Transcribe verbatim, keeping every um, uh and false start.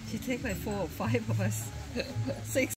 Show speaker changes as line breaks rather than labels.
She take like four or five of us. Six.